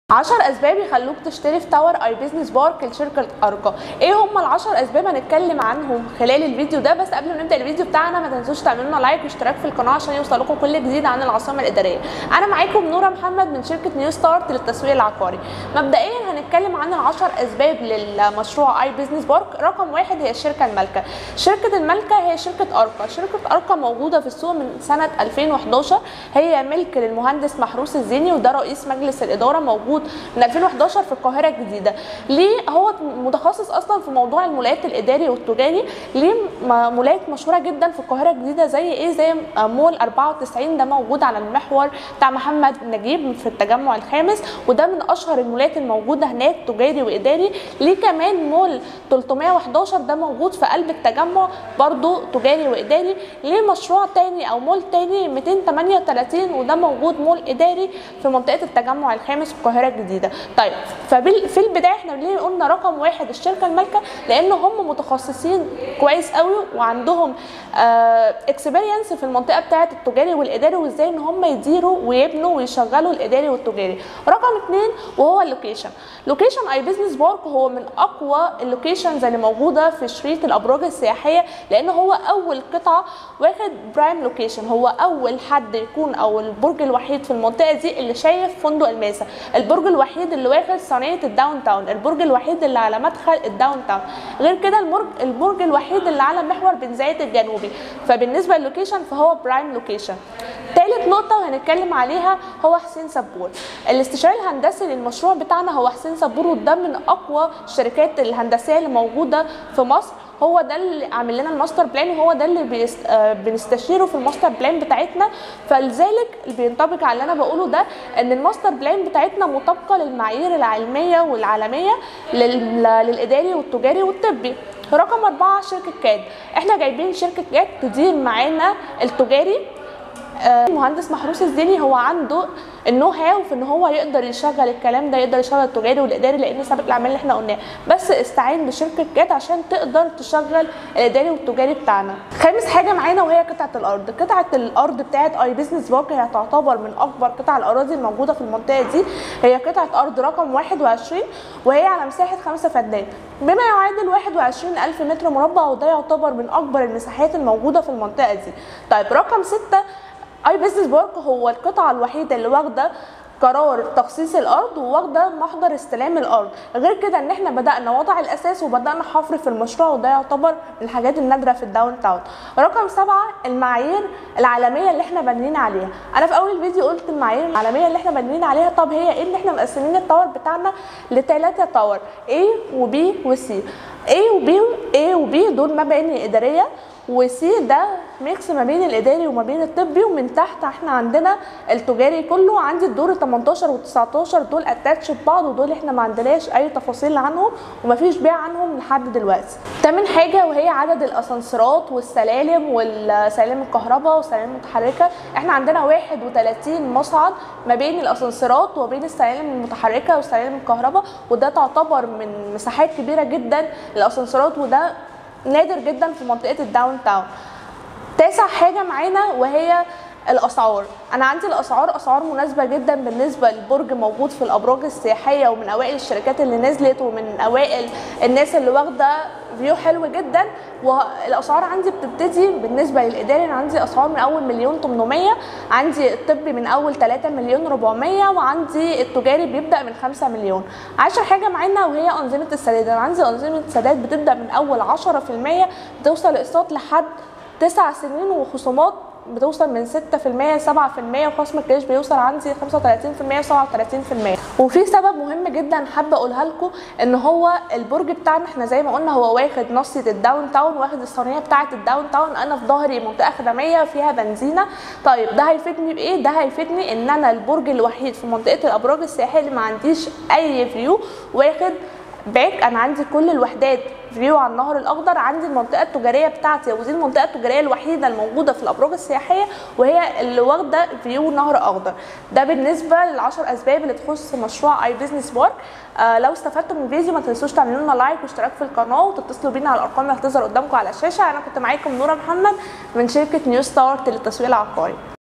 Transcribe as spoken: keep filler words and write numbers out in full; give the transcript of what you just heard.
عشر اسباب يخلوك تشتري في تاور اي بيزنس بارك لشركه ارقى. ايه هم العشر اسباب هنتكلم عنهم خلال الفيديو ده. بس قبل ما نبدا الفيديو بتاعنا ما تنسوش تعملوا لنا لايك واشتراك في القناه عشان يوصلكم كل جديد عن العاصمه الاداريه. انا معاكم نوره محمد من شركه نيو ستارت للتسويق العقاري. مبدئيا هنتكلم عن العشر اسباب للمشروع اي بيزنس بارك. رقم واحد هي الشركه المالكه. شركه المالكه هي شركه ارقى. شركه ارقى موجوده في السوق من سنه ألفين وحداشر، هي ملك للمهندس محروس الزيني وده رئيس مجلس الاداره، موجود من ألفين وحداشر في القاهره الجديده. ليه هو متخصص اصلا في موضوع المولات الاداري والتجاري. ليه مولات مشهوره جدا في القاهره الجديده زي ايه؟ زي مول أربعة وتسعين، ده موجود على المحور بتاع محمد نجيب في التجمع الخامس، وده من اشهر المولات الموجوده هناك تجاري واداري. ليه كمان مول ثلاثمائة وحداشر ده موجود في قلب التجمع برضو تجاري واداري. ليه مشروع تاني او مول تاني مئتين وثمانية وثلاثين وده موجود مول اداري في منطقه التجمع الخامس في القاهره الجديده. طيب ففي البدايه احنا ليه قلنا رقم واحد الشركه المالكه؟ لان هم متخصصين كويس قوي وعندهم اكسبيرينس في المنطقه بتاعه التجاري والاداري وازاي ان هم يديروا ويبنوا ويشغلوا الاداري والتجاري. رقم اثنين وهو اللوكيشن. لوكيشن اي بيزنس بارك هو من اقوى اللوكيشنز اللي موجوده في شريط الابراج السياحيه، لان هو اول قطعه واخد برايم لوكيشن. هو اول حد يكون او البرج الوحيد في المنطقه دي اللي شايف فندق الماسا، البرج الوحيد اللي واخد صينيه الداون تاون، البرج الوحيد اللي على مدخل الداون تاون. غير كده البرج البرج الوحيد اللي على محور بن زايد الجنوبي. فبالنسبه للوكيشن فهو برايم لوكيشن. ثالث نقطه وهنتكلم عليها هو حسين سبور. الاستشاري الهندسي للمشروع بتاعنا هو حسين سبور، وده من اقوى الشركات الهندسيه اللي موجوده في مصر. هو ده اللي عامل لنا الماستر بلان وهو ده اللي بيست... آه بنستشيره في الماستر بلان بتاعتنا. فلذلك بينطبق على اللي انا بقوله ده ان الماستر بلان بتاعتنا مطابقه للمعايير العلميه والعالميه لل... للاداري والتجاري والطبي. رقم أربعة شركه كاد. احنا جايبين شركه كاد تدير معانا التجاري. آه المهندس محروس الزيني هو عنده النو هاو في ان هو يقدر يشغل الكلام ده، يقدر يشغل التجاري والاداري لان سابق الاعمال اللي احنا قلناه، بس استعين بشركه كات عشان تقدر تشغل الاداري والتجاري بتاعنا. خامس حاجه معانا وهي قطعه الارض. قطعه الارض بتاعت اي بيزنس بارك هي تعتبر من اكبر قطع الاراضي الموجوده في المنطقه دي. هي قطعه ارض رقم واحد وعشرين وهي على مساحه خمسة فدان بما يعادل واحد وعشرين ألف متر مربع، وده يعتبر من اكبر المساحات الموجوده في المنطقه دي. طيب رقم ستة اي بيزنس بارك هو القطعه الوحيده اللي واخده قرار تخصيص الارض وواخده محضر استلام الارض. غير كده ان احنا بدانا وضع الاساس وبدانا حفر في المشروع، وده يعتبر من الحاجات النادره في الداون تاون. رقم سبعة المعايير العالميه اللي احنا بنينا عليها. انا في اول الفيديو قلت المعايير العالميه اللي احنا بنينا عليها. طب هي ايه؟ اللي احنا مقسمين التاور بتاعنا لثلاثه تاور A و B و C. A و B A و B دول مباني اداريه، وسي ده ميكس ما بين الاداري وما بين الطبي، ومن تحت احنا عندنا التجاري كله. عندي الدور تمنتاشر و تسعتاشر دول اتاتش ببعض، ودول احنا ما عندناش اي تفاصيل عنهم ومفيش بيع عنهم لحد دلوقتي. تامن حاجه وهي عدد الاسانسيرات والسلالم والسلالم الكهرباء والسلالم المتحركه. احنا عندنا واحد وثلاثين مصعد ما بين الاسانسيرات وبين السلالم المتحركه والسلالم الكهرباء، وده تعتبر من مساحات كبيره جدا للاسانسيرات، وده نادر جدا في منطقه الداون تاون. تاسع حاجه معانا وهي الاسعار. انا عندي الاسعار اسعار مناسبه جدا بالنسبه للبرج، موجود في الابراج السياحيه ومن اوائل الشركات اللي نزلت ومن اوائل الناس اللي واخده فيو حلو جدا. والاسعار عندي بتبتدي بالنسبه للاداري، انا عندي اسعار من اول مليون وثمانمائة، عندي الطبي من اول ثلاثة مليون وأربعمائة، وعندي التجاري بيبدا من خمسة مليون. عاشر حاجه معانا وهي انظمه السداد. انا عندي انظمه السداد بتبدا من اول عشرة في المية بتوصل اقساط لحد تسع سنين، وخصومات بتوصل من ستة في المية سبعة في المية، وخصم الكاش بيوصل عندي خمسة وثلاثين في المية وسبعة وثلاثين في المية. وفي سبب مهم جدا حابه اقولها لكم ان هو البرج بتاعنا احنا زي ما قلنا هو واخد نصيه الداون تاون، واخد الصينيه بتاعه الداون تاون. انا في ظهري منطقه خدميه فيها بنزينه. طيب ده هيفيدني بايه؟ ده هيفيدني ان انا البرج الوحيد في منطقه الابراج السياحيه اللي ما عنديش اي فيو، واخد باك. انا عندي كل الوحدات فيو على النهر الاخضر. عندي المنطقه التجاريه بتاعتي ودي المنطقه التجاريه الوحيده الموجوده في الابراج السياحيه وهي اللي واخده فيو نهر اخضر. ده بالنسبه للعشر اسباب اللي تخص مشروع اي بيزنس بارك. آه لو استفدتوا من الفيديو ما تنسوش تعملوا لنا لايك واشتراك في القناه وتتصلوا بينا على الارقام اللي هتظهر قدامكم على الشاشه. انا كنت معاكم نوره محمد من شركه نيو ستارت للتسويق العقاري.